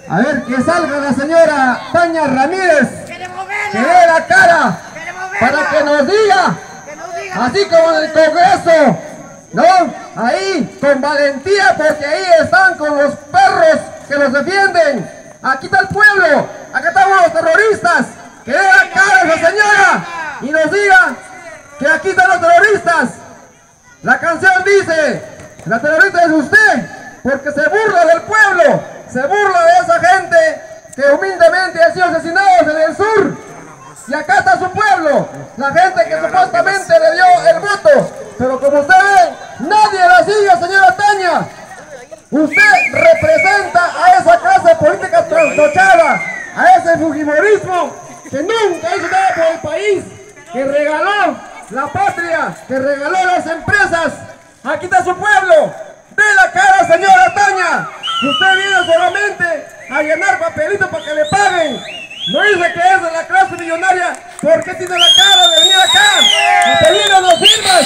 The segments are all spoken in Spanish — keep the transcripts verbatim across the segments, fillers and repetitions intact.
A ver, que salga la señora Tania Ramírez, que dé la cara, para que nos diga, así como en el Congreso, ¿no? Ahí, con valentía, porque ahí están con los perros que los defienden. Aquí está el pueblo, acá estamos los terroristas, que dé la cara a esa señora y nos diga que aquí están los terroristas. La canción dice, la terrorista es usted, porque se burla del pueblo, se burla de esa gente que humildemente ha sido asesinados en el sur. Y acá está su pueblo, la gente que supuestamente le dio el voto. Pero como usted ve, nadie la sigue, señora Tania. Usted representa a esa clase política trasnochada, a ese fujimorismo que nunca hizo nada por el país, que regaló la patria, que regaló las empresas. Aquí está su pueblo. ¡Dé la cara, señora Tania! Usted viene solamente a llenar papelitos para que le paguen. No dice que es de la clase millonaria. ¿Por qué tiene la cara de venir acá? ¡Papelitos no firmas!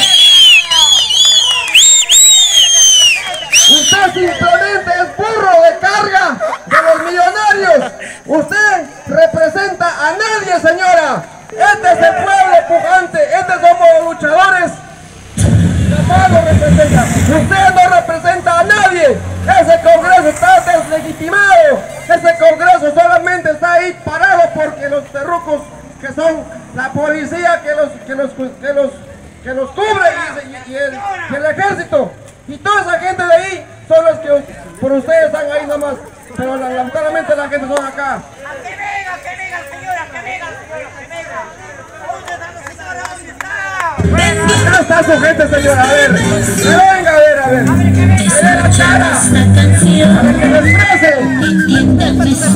Usted simplemente es burro de carga de los millonarios. Usted representa a nadie, señora. Este es el pueblo pujante. Estos somos los luchadores. No representa. Usted no representa a nadie. Ese Congreso está deslegitimado. Ese Congreso solamente está ahí parado porque los terrucos que son la policía que los que los que los que los cubre y, y, y, el, y el ejército y toda esa gente de ahí son los que por ustedes están ahí nomás. Pero lamentablemente la gente son acá. ¡Que venga, que venga el señor, que venga el señor, que venga! ¿Dónde está la señora? ¿Dónde está? Acá está su gente, señora, a ver, que venga, a ver, a ver, que dé la cara, a ver, que nos exprese.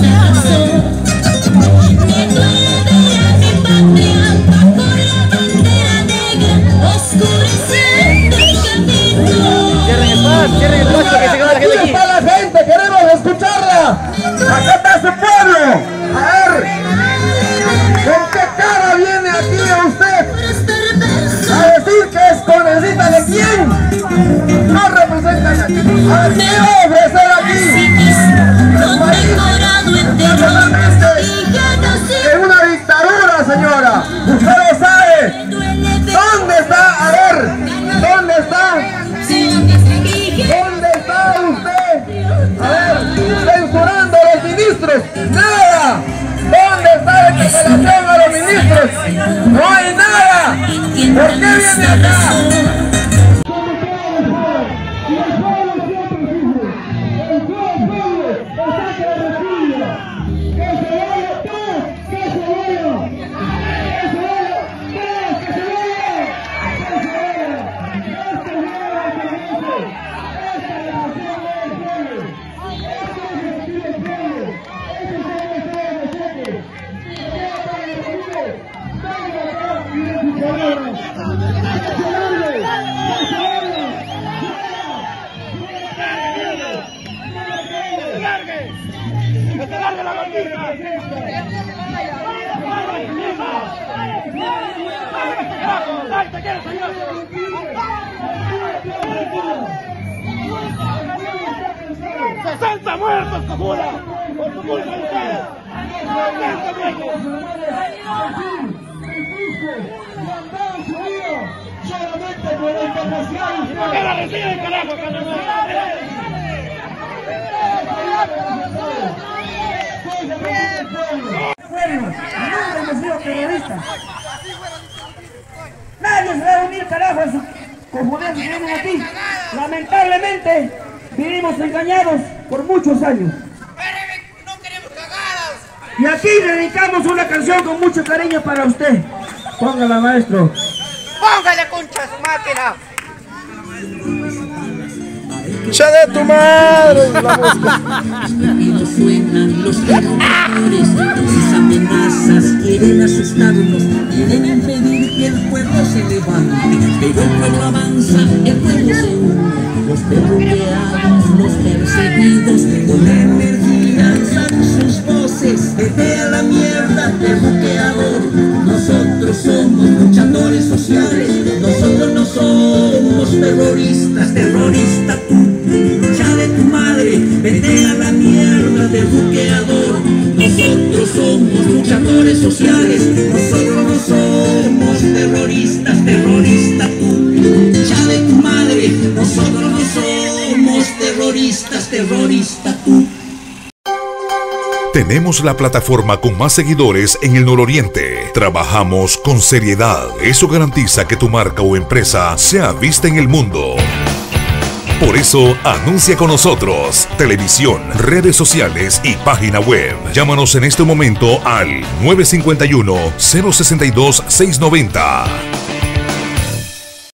Cierren el paso, cierren el paso, que se quede la gente aquí. Aquí está la gente, queremos escucharla. Acá está su pueblo. A ver, ¿con qué cara viene aquí a usted a decir que es congresista de quién? No representa a aquí. A ver, ¿qué va a ofrecer aquí? El país es una dictadura, señora. Usted lo sabe. ¿Dónde está? A ver, ¿dónde está? ¿Dónde está usted? A ver, censurando a los ministros. ¡Nada! ¿Dónde está la interpelación a los ministros? ¡No hay nada! ¿Por qué viene acá? ¡sesenta muertos, cojuda! ¡Por tu culpa de ustedes! Solamente por la incapacidad. ¡Que la reciben, carajo, carnal! Nunca hemos sido terroristas. Nadie se va a unir, carajo, a sus cojones que vienen aquí. Lamentablemente, vivimos engañados por muchos años. ¡No queremos cagadas! Y aquí dedicamos una canción con mucho cariño para usted. Póngala, maestro. ¡Póngale, concha a su máquina! ¡Cha de tu madre! La mosca. Y no suenan los terrores, sus amenazas quieren asustarnos, quieren impedir que el pueblo se levante, pero el pueblo avanza, el pueblo se une, los derruqueados, los perseguidos, con energía alzan sus voces, vete a la mierda, derruqueador, nosotros somos luchadores sociales, nosotros no somos terroristas, terrorista tú. Cha de tu madre, vete a la mierda, derruqueador. redes sociales. Nosotros no somos terroristas, terrorista tú, ya de tu madre. Nosotros no somos terroristas, terrorista tú. Tenemos la plataforma con más seguidores en el nororiente. Trabajamos con seriedad. Eso garantiza que tu marca o empresa sea vista en el mundo. Por eso, anuncia con nosotros. Televisión, redes sociales y página web. Llámanos en este momento al nueve cinco uno, cero seis dos, seiscientos noventa.